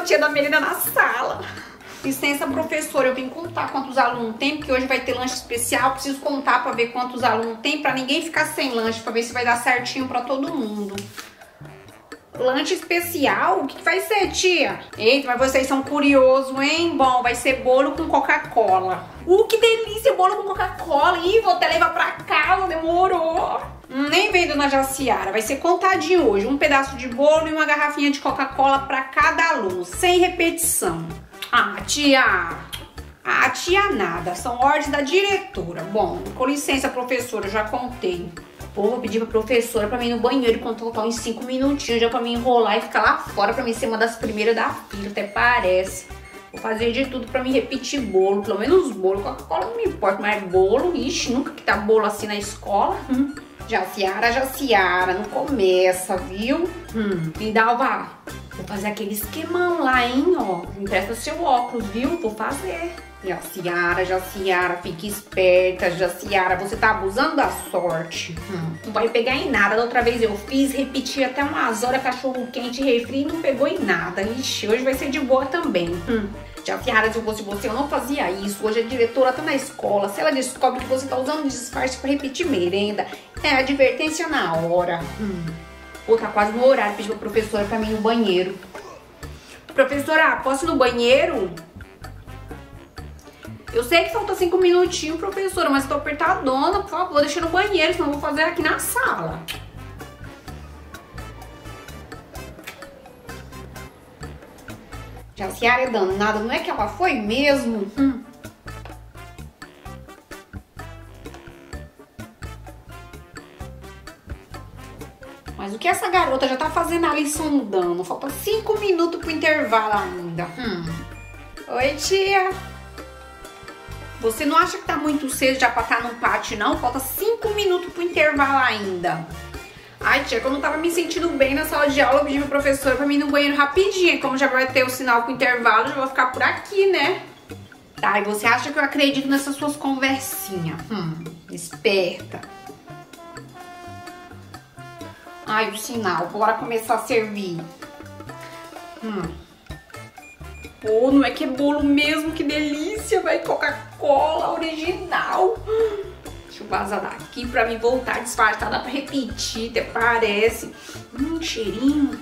tia da merenda na sala. Licença, professora, eu vim contar quantos alunos tem, porque hoje vai ter lanche especial. Preciso contar pra ver quantos alunos tem, pra ninguém ficar sem lanche, pra ver se vai dar certinho pra todo mundo. Lanche especial? O que vai ser, tia? Eita, mas vocês são curiosos, hein? Bom, vai ser bolo com Coca-Cola. Que delícia, bolo com Coca-Cola. Ih, vou até levar pra casa, demorou. Nem vendo na Jaciara, vai ser contadinho hoje. Um pedaço de bolo e uma garrafinha de Coca-Cola pra cada aluno, sem repetição. Tia nada, são ordens da diretora. Bom, com licença, professora, eu já contei. Pô, vou pedir pra professora pra mim ir no banheiro quando faltar uns 5 minutinhos já pra me enrolar e ficar lá fora pra mim ser uma das primeiras da fila, até parece. Vou fazer de tudo pra me repetir bolo, pelo menos bolo. Coca-Cola não me importa, mas bolo, ixi, nunca que tá bolo assim na escola. Jaciara, não começa, viu? Lindalva, vou fazer aquele esquemão lá, hein, ó. Empresta seu óculos, viu? Vou fazer. Jaciara, fique esperta, Jaciara, você tá abusando da sorte. Não vai pegar em nada. Da outra vez eu fiz, repeti até umas horas, cachorro quente, refri e não pegou em nada. Ixi, hoje vai ser de boa também. Jaciara, se eu fosse você, eu não fazia isso. Hoje a diretora tá na escola. Se ela descobre que você tá usando disfarce pra repetir merenda, é advertência na hora. Pô, tá quase no horário, pedi pra professora pra mim ir no banheiro. Professora, posso ir no banheiro? Eu sei que falta 5 minutinhos, professora, mas tô apertadona, por favor, deixa no banheiro, senão eu vou fazer aqui na sala. Jaciara é danada, não é que ela foi mesmo? Mas o que essa garota já tá fazendo ali sondando? Falta 5 minutos pro intervalo ainda. Oi, tia. Você não acha que tá muito cedo já pra estar no pátio, não? Falta 5 minutos pro intervalo ainda. Ai, tia, que eu não tava me sentindo bem na sala de aula, eu pedi pro professor pra mim ir no banheiro rapidinho. Como já vai ter o sinal pro intervalo, já vou ficar por aqui, né? Tá, e você acha que eu acredito nessas suas conversinhas? Esperta. Ai, o sinal, bora começar a servir. Pô, não é que é bolo mesmo, que delícia, vai, Coca-Cola original. Deixa eu vazar daqui pra mim voltar disfarçada pra repetir, até parece. Cheirinho.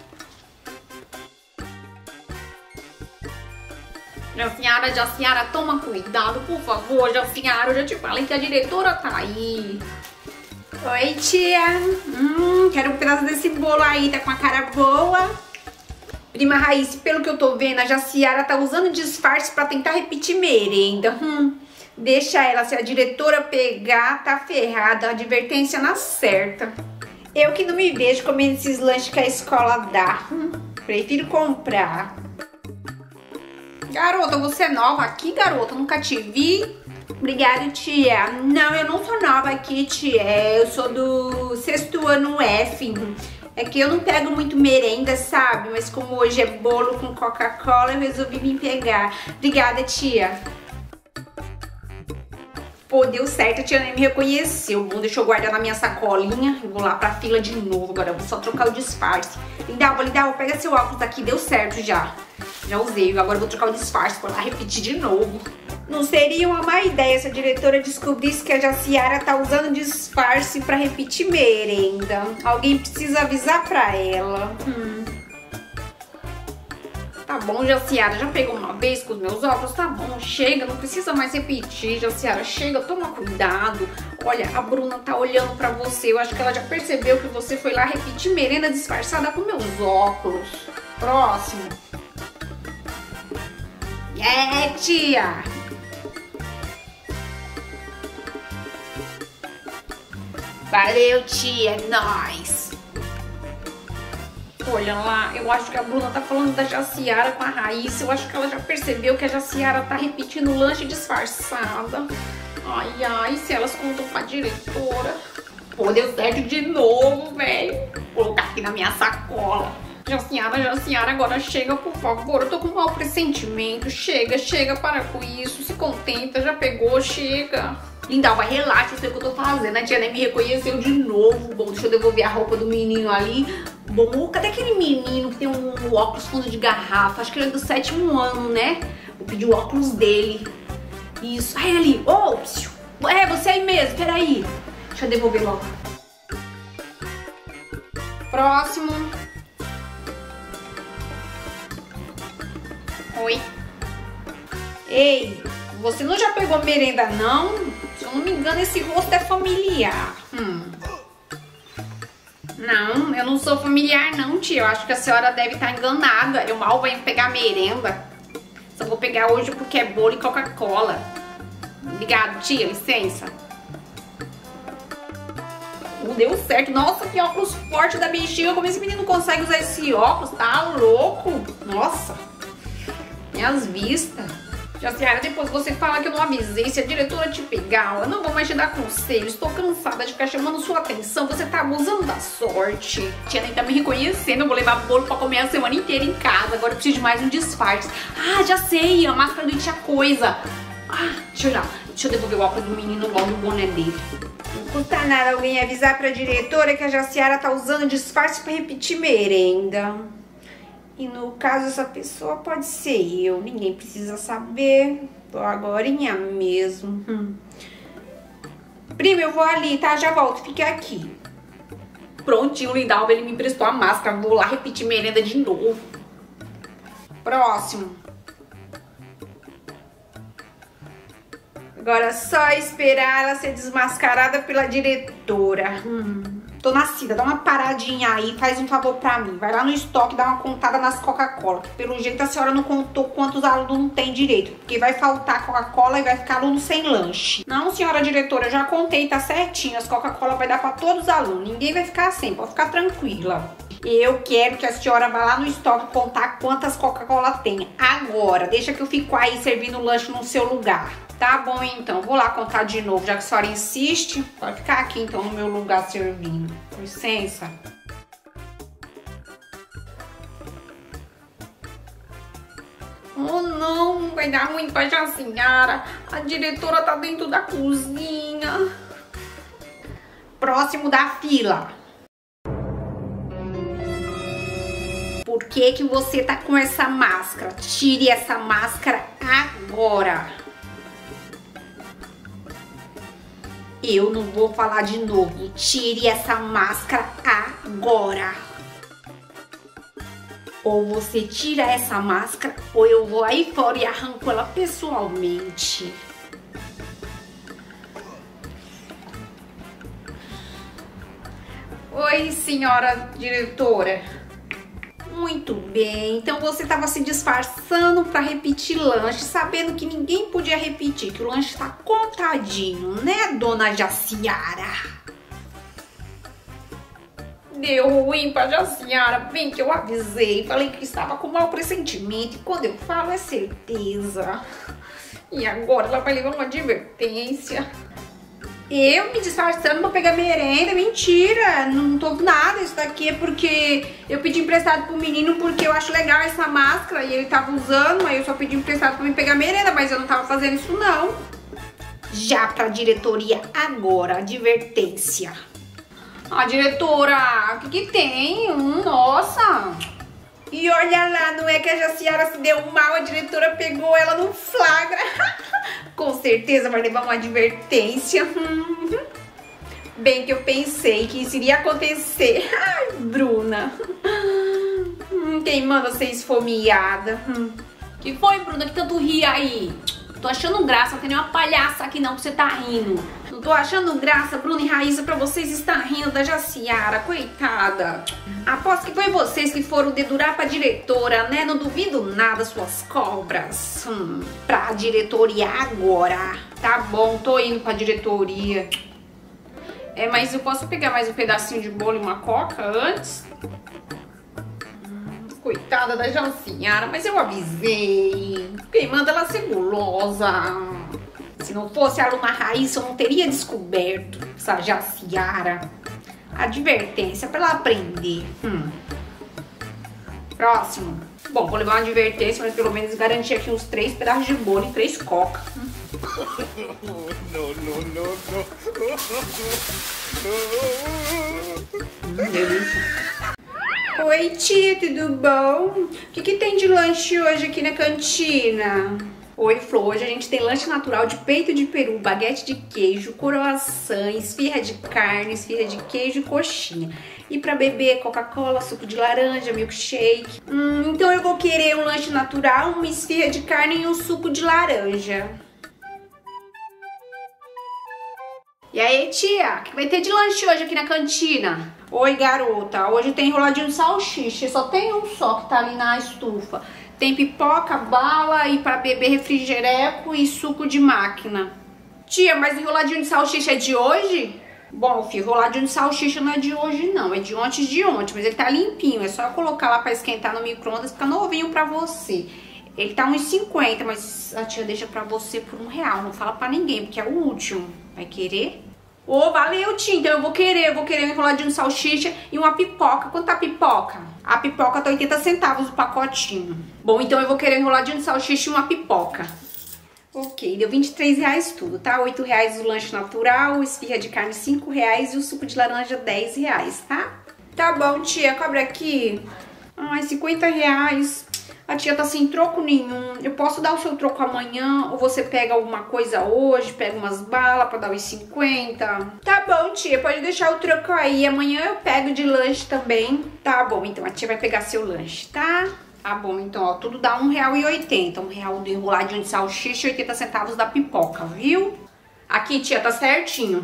Jaciara, toma cuidado, por favor, Jaciara, eu já te falei que a diretora tá aí. Oi, tia. Quero um pedaço desse bolo aí, tá com a cara boa. Prima Raíssa, pelo que eu tô vendo, a Jaciara tá usando disfarce pra tentar repetir merenda. Deixa ela, se a diretora pegar, tá ferrada. A advertência na certa. Eu que não me vejo comendo esses lanches que a escola dá. Prefiro comprar. Garota, você é nova aqui, garota? Nunca te vi. Obrigada, tia. Não, eu não sou nova aqui, tia. Eu sou do 6º ano F. É que eu não pego muito merenda, sabe? Mas como hoje é bolo com Coca-Cola, eu resolvi vir pegar. Obrigada, tia. Pô, deu certo, a tia nem me reconheceu. Bom, deixa eu guardar na minha sacolinha. Eu vou lá pra fila de novo. Agora eu vou só trocar o disfarce. Lindalva, pega seu óculos aqui. Deu certo já. Já usei. Agora eu vou trocar o disfarce pra lá repetir de novo. Não seria uma má ideia se a diretora descobrisse que a Jaciara tá usando disfarce pra repetir merenda. Alguém precisa avisar pra ela. Tá bom, Jaciara, já pegou uma vez com os meus óculos? Tá bom, chega, não precisa mais repetir, Jaciara, chega, toma cuidado. Olha, a Bruna tá olhando pra você, eu acho que ela já percebeu que você foi lá repetir merenda disfarçada com meus óculos. Próximo. Tia! Valeu, tia, é nóis. Olha lá, eu acho que a Bruna tá falando da Jaciara com a Raíssa. Eu acho que ela já percebeu que a Jaciara tá repetindo o lanche disfarçada. Ai, se elas contam pra diretora. Pô, deu certo de novo, velho. Vou colocar aqui na minha sacola. Jaciara, agora chega, por favor. Eu tô com um mau pressentimento. Chega, para com isso. Se contenta, já pegou, chega. Lindalva, relaxa, eu sei o que eu tô fazendo. A tia nem me reconheceu de novo. Bom, deixa eu devolver a roupa do menino ali. Bom, cadê aquele menino que tem um óculos fundo de garrafa? Acho que ele é do 7º ano, né? Vou pedir o óculos dele. Isso. Aí ali. Ô, é você aí mesmo, peraí. Deixa eu devolver logo. Próximo. Oi. Ei, você não já pegou merenda, não? Se eu não me engano, esse rosto é familiar. Não, eu não sou familiar não, tia. Eu acho que a senhora deve estar enganada. Eu mal venho pegar merenda. Só vou pegar hoje porque é bolo e Coca-Cola. Obrigado, tia. Licença. Não deu certo. Nossa, que óculos forte da bexiga. Como esse menino consegue usar esse óculos? Tá louco? Nossa. Minhas vistas. Jaciara, depois você fala que eu não avisei. Se a diretora te pegar, eu não vou mais te dar conselho. Estou cansada de ficar chamando sua atenção. Você tá abusando da sorte. Tia nem tá me reconhecendo. Eu vou levar bolo pra comer a semana inteira em casa. Agora eu preciso de mais um disfarce. Ah, já sei. A máscara do It a Coisa. Ah, deixa eu olhar. Deixa eu devolver o óculos do menino logo o boné dele. Não custa nada alguém avisar pra diretora que a Jaciara tá usando disfarce pra repetir merenda. E no caso, essa pessoa pode ser eu. Ninguém precisa saber. Tô agorinha mesmo. Primo, eu vou ali, tá? Já volto. Fica aqui. Prontinho, o Lindalva, ele me emprestou a máscara. Vou lá repetir merenda de novo. Próximo. Agora é só esperar ela ser desmascarada pela diretora. Tô nascida, dá uma paradinha aí, faz um favor pra mim. Vai lá no estoque, dá uma contada nas Coca-Cola. Que pelo jeito a senhora não contou quantos alunos não tem direito. Porque vai faltar Coca-Cola e vai ficar aluno sem lanche. Não, senhora diretora, eu já contei, tá certinho. As Coca-Cola vai dar pra todos os alunos. Ninguém vai ficar sem, pode ficar tranquila. Eu quero que a senhora vá lá no estoque contar quantas Coca-Cola tem. Agora, deixa que eu fico aí servindo lanche no seu lugar. Tá bom, então. Vou lá contar de novo, já que a senhora insiste. Pode ficar aqui, então, no meu lugar servindo. Com licença. Oh, não. Vai dar ruim pra Jaciara. A diretora tá dentro da cozinha. Próximo da fila. Por que que você tá com essa máscara? Tire essa máscara agora. Eu não vou falar de novo. Tire essa máscara agora. Ou você tira essa máscara, ou eu vou aí fora e arranco ela pessoalmente. Oi, senhora diretora. Muito bem, então você estava se disfarçando para repetir lanche, sabendo que ninguém podia repetir, que o lanche está contadinho, né, dona Jaciara? Deu ruim pra Jaciara, bem que eu avisei, falei que estava com mau pressentimento, e quando eu falo é certeza. E agora ela vai levar uma advertência. Eu me disfarçando pra pegar merenda, mentira, não tô nada, isso daqui é porque eu pedi emprestado pro menino porque eu acho legal essa máscara e ele tava usando, aí eu só pedi emprestado pra me pegar merenda, mas eu não tava fazendo isso não. Já pra diretoria agora, advertência. Ah, diretora, o que tem? Nossa! E olha lá, não é que a Jaciara se deu mal, a diretora pegou ela no flagra. Com certeza vai levar uma advertência. Bem que eu pensei que isso iria acontecer. Ai, Bruna. Quem manda ser esfomeada? Que foi, Bruna? Que tanto ri aí? Tô achando graça, não tem nenhuma palhaça aqui não que você tá rindo. Não tô achando graça, Bruna e Raíssa, pra vocês estar rindo da Jaciara, coitada. Aposto que foi vocês que foram dedurar pra diretora, né? Não duvido nada, suas cobras. Pra diretoria agora. Tá bom, tô indo pra diretoria. É, mas eu posso pegar mais um pedacinho de bolo e uma coca antes? Coitada da Jaciara, mas eu avisei. Quem manda ela ser gulosa. Se não fosse a aluna Raíssa, eu não teria descoberto essa Jaciara. Advertência pra ela aprender. Próximo. Bom, vou levar uma advertência, mas pelo menos garantir aqui uns 3 pedaços de bolo e 3 coca. Delícia. Oi, tia, tudo bom? O que tem de lanche hoje aqui na cantina? Oi, Flor, hoje a gente tem lanche natural de peito de peru, baguete de queijo, croissant, esfirra de carne, esfirra de queijo e coxinha. E pra beber, Coca-Cola, suco de laranja, milkshake. Então eu vou querer um lanche natural, uma esfirra de carne e um suco de laranja. E aí, tia, o que vai ter de lanche hoje aqui na cantina? Oi, garota, hoje tem enroladinho de salsicha, só tem um só que tá ali na estufa. Tem pipoca, bala e para beber refrigereco e suco de máquina. Tia, mas o enroladinho de salsicha é de hoje? Bom, filho, enroladinho de salsicha não é de hoje não, é de ontem, mas ele tá limpinho. É só colocar lá para esquentar no micro-ondas, fica novinho pra você. Ele tá uns 50, mas a tia deixa pra você por R$1. Não fala pra ninguém, porque é o último. Vai querer? Ô, valeu, tia. Então eu vou querer um enroladinho de salsicha e uma pipoca. Quanto tá a pipoca? A pipoca tá 80 centavos o pacotinho. Bom, então eu vou querer um enroladinho de salsicha e uma pipoca. Ok, deu R$23 tudo, tá? R$8 o lanche natural, esfirra de carne R$5 e o suco de laranja R$10, tá? Tá bom, tia, cobra aqui. Ai, R$50. A tia tá sem troco nenhum. Eu posso dar o seu troco amanhã? Ou você pega alguma coisa hoje, pega umas balas pra dar os 50? Tá bom, tia, pode deixar o troco aí. Amanhã eu pego de lanche também. Tá bom, então a tia vai pegar seu lanche, tá? Tá bom, então, ó, tudo dá R$1,80. R$1 do enroladinho de salsicha e 80 centavos da pipoca, viu? Aqui, tia, tá certinho.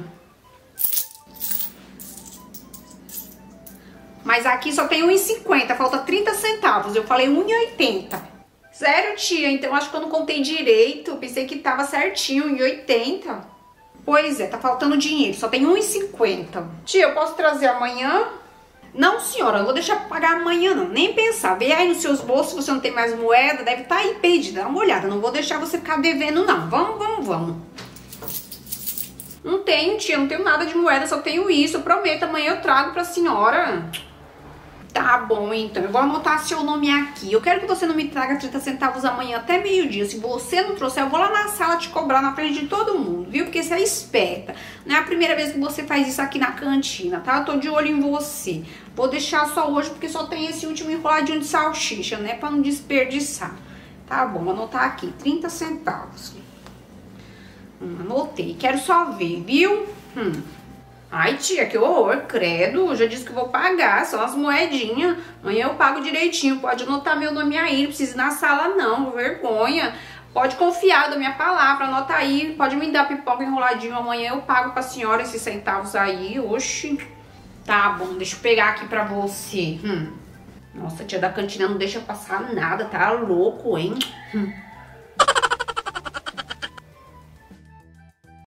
Mas aqui só tem R$1,50, falta 30 centavos. Eu falei R$1,80. Sério, tia? Então acho que eu não contei direito. Eu pensei que tava certinho, R$1,80. Pois é, tá faltando dinheiro. Só tem R$1,50. Tia, eu posso trazer amanhã? Não, senhora, eu não vou deixar pagar amanhã, não. Nem pensar. Vê aí nos seus bolsos, se você não tem mais moeda, deve estar aí perdida. Dá uma olhada. Não vou deixar você ficar devendo, não. Vamos. Não tenho, tia. Não tenho nada de moeda, só tenho isso. Eu prometo, amanhã eu trago pra senhora. Tá bom, então, eu vou anotar seu nome aqui. Eu quero que você não me traga 30 centavos amanhã até meio-dia. Se você não trouxer, eu vou lá na sala te cobrar na frente de todo mundo, viu? Porque você é esperta. Não é a primeira vez que você faz isso aqui na cantina, tá? Eu tô de olho em você. Vou deixar só hoje, porque só tem esse último enroladinho de salsicha, né? Pra não desperdiçar. Tá bom, vou anotar aqui, 30 centavos. Anotei. Quero só ver, viu? Ai, tia, que horror, credo. Eu já disse que vou pagar, só as moedinhas. Amanhã eu pago direitinho. Pode anotar meu nome aí, não precisa ir na sala não, vergonha. Pode confiar da minha palavra, anota aí. Pode me dar pipoca enroladinho, amanhã eu pago pra senhora esses centavos aí. Oxi. Tá bom, deixa eu pegar aqui pra você. Nossa, tia da cantina não deixa passar nada, tá louco, hein?